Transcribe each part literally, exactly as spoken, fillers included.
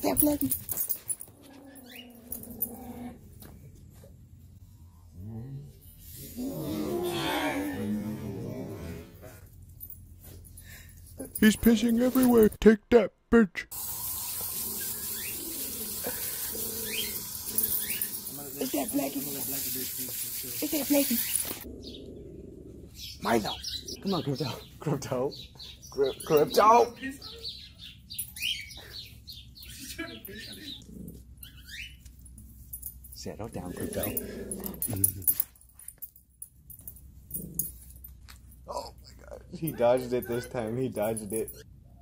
that Blackie? He's pissing everywhere. Take that, bitch. Is that Blackie? Is that Blackie? Milo. Come on, Crypto. Crypto. Crypto. Crypto. Settle down, Crypto. Oh my god. He dodged it this time. He dodged it.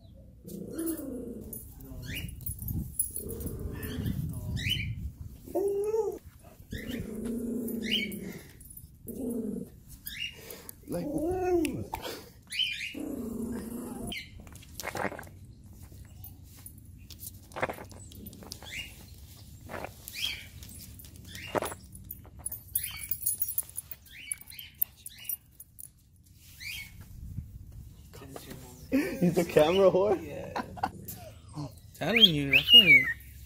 Like, he's a camera whore? Yeah. Telling you, that's funny.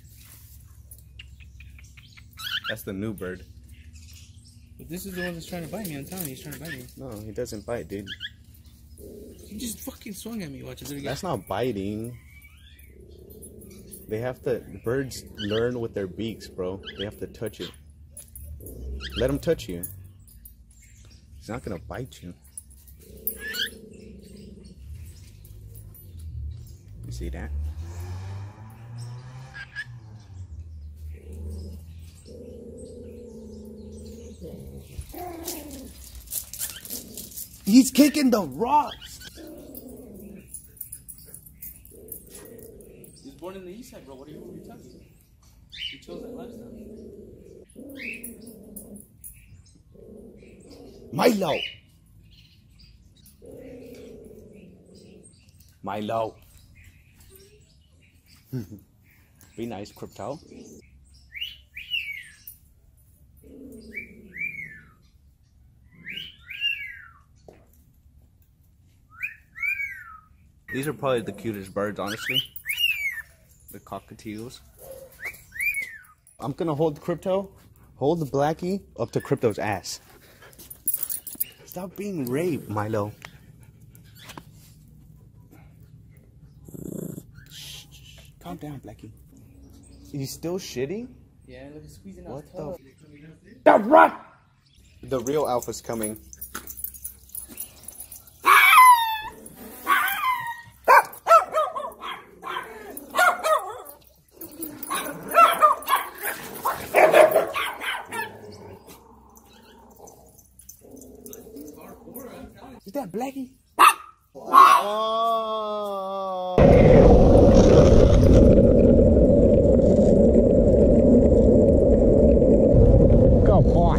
That's the new bird. But this is the one that's trying to bite me. I'm telling you, he's trying to bite me. No, he doesn't bite, dude. He just fucking swung at me. Watch it again. That's not biting. They have to, birds learn with their beaks, bro. They have to touch it. Let him touch you. He's not gonna bite you. You see that? He's kicking the rocks. He was born in the east side, bro. What are you, what are you talking about? He chose that lifestyle. Milo. Milo. Be nice, Crypto. These are probably the cutest birds, honestly. The cockatiels. I'm gonna hold Crypto. Hold the Blackie up to Crypto's ass. Stop being raped, Milo. Shh, shh. Calm down, Blackie. He's still shitting? Yeah, look, he's squeezing out What his toe. the? The run! The real alpha's coming. Is that Blackie? Oh. Good boy.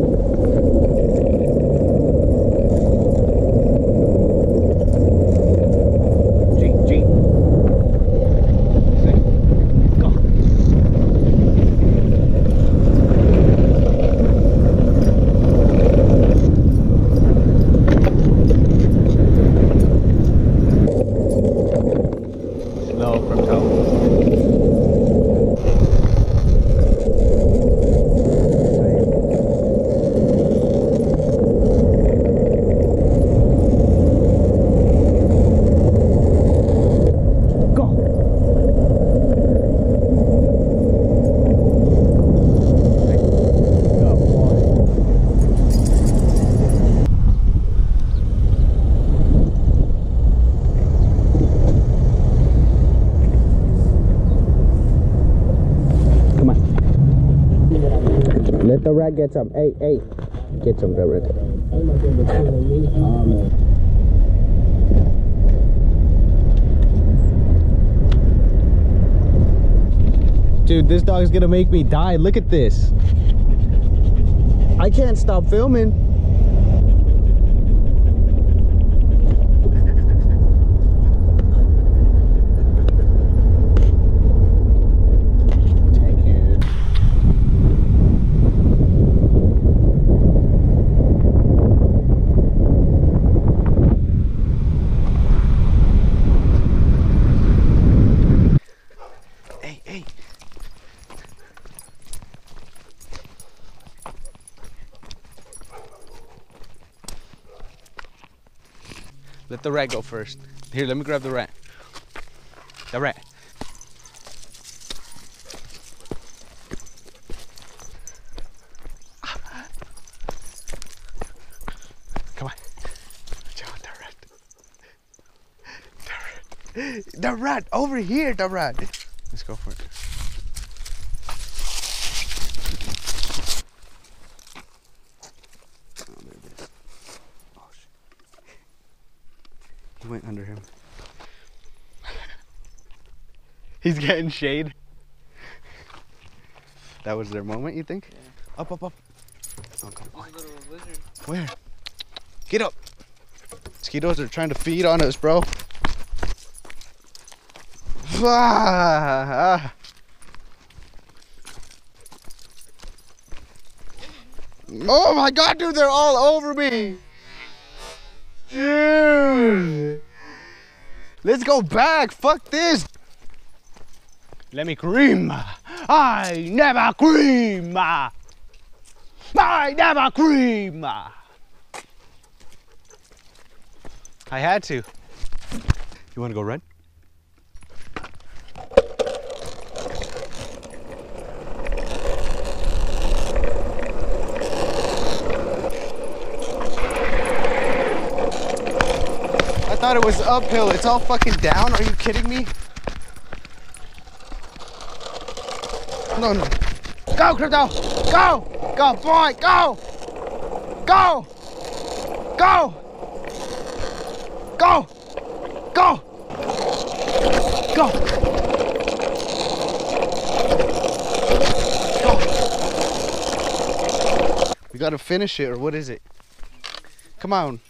G, G. Go. No, from top. Let the rat get some. Hey, hey. Get some, rat. Dude, this dog's gonna make me die. Look at this. I can't stop filming. Hey, hey. Let the rat go first. Here, let me grab the rat. The rat. Come on. John, the rat. The rat. The rat. Over here, the rat. Let's go for it. Oh, there it is. Oh, shit. He went under him. He's getting shade. That was their moment, you think? Yeah. Up, up, up. Oh, good boy. There's a little lizard. Where? Get up. Mosquitoes are trying to feed on us, bro. Ah. Oh my God, dude, they're all over me. Dude. Let's go back. Fuck this. Let me cream. I never cream. I never cream. I had to. You want to go red? I thought it was uphill. It's all fucking down. Are you kidding me? No, no. Go, Crypto! Go! Go, boy! Go! Go! Go! Go! Go! Go! Go! We gotta finish it, or what is it? Come on.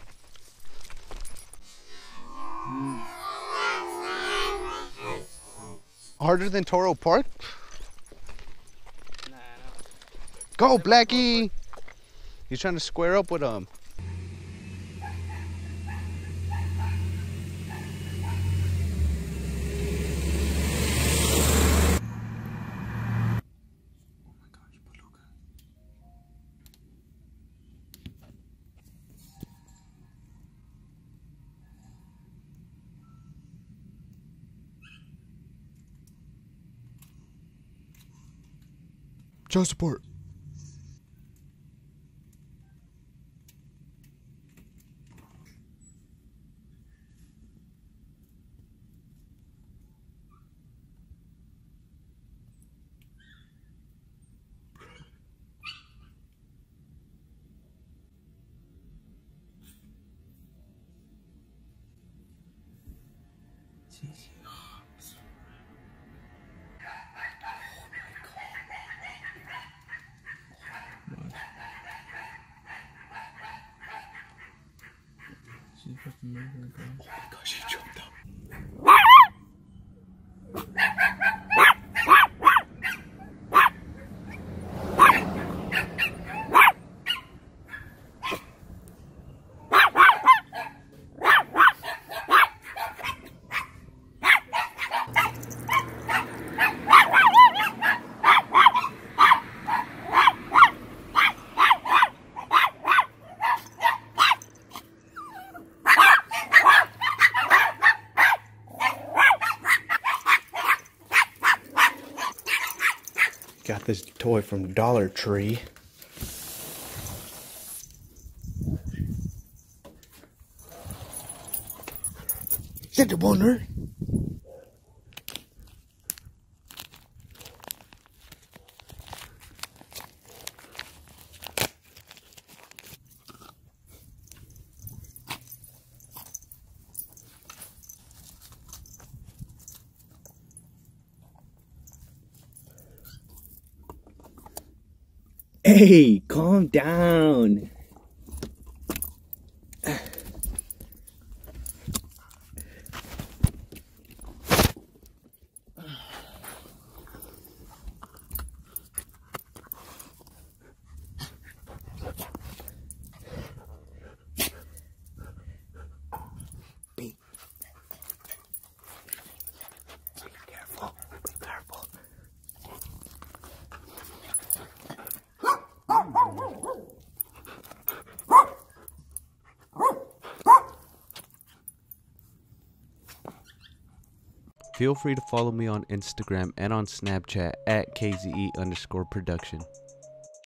Harder than Toro Park? Nah, no. Go, Blackie! You trying to square up with him? Child support. She's fucking murdering, bro. Oh my gosh, she jumped up. Got this toy from Dollar Tree. Is that the boner? Hey, calm down. Be careful. Be careful. Feel free to follow me on Instagram and on Snapchat at KZE underscore production.